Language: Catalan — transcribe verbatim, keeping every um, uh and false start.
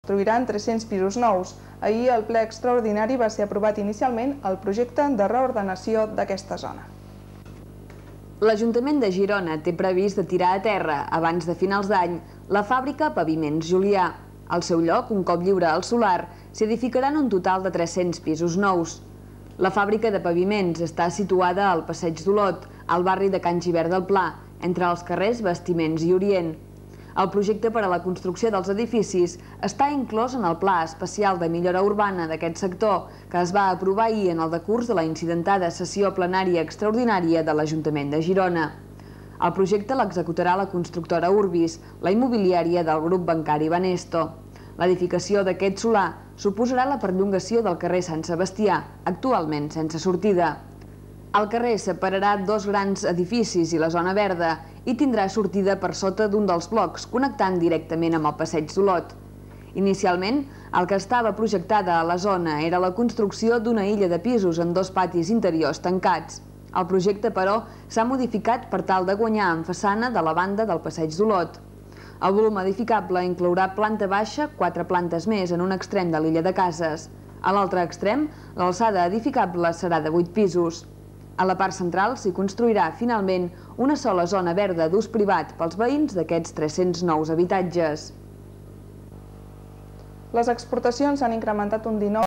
Construiran tres-cents pisos nous. Ahir, al ple extraordinari, va ser aprovat inicialment el projecte de reordenació d'aquesta zona. L'Ajuntament de Girona té previst de tirar a terra, abans de finals d'any, la fàbrica Paviments Julià. Al seu lloc, un cop lliure al solar, s'hi edificaran un total de tres-cents pisos nous. La fàbrica de paviments està situada al Passeig d'Olot, al barri de Can Gibert del Pla, entre els carrers Bastiments i Orient. El projecte per a la construcció dels edificis està inclòs en el Pla Especial de Millora Urbana d'aquest sector, que es va aprovar ahir en el decurs de la incidentada sessió plenària extraordinària de l'Ajuntament de Girona. El projecte l'executarà la constructora Urbis, la immobiliària del grup bancari Banesto. L'edificació d'aquest solar suposarà la perllongació del carrer Sant Sebastià, actualment sense sortida. El carrer separarà dos grans edificis i la zona verda i tindrà sortida per sota d'un dels blocs, connectant directament amb el Passeig d'Olot. Inicialment, el que estava projectada a la zona era la construcció d'una illa de pisos en dos patis interiors tancats. El projecte, però, s'ha modificat per tal de guanyar en façana de la banda del Passeig d'Olot. El volum edificable inclourà planta baixa, quatre plantes més en un extrem de l'illa de cases. A l'altre extrem, l'alçada edificable serà de vuit pisos. A la part central s'hi construirà, finalment, una sola zona verda d'ús privat pels veïns d'aquests tres-cents nous habitatges. Les exportacions s'han incrementat un dinou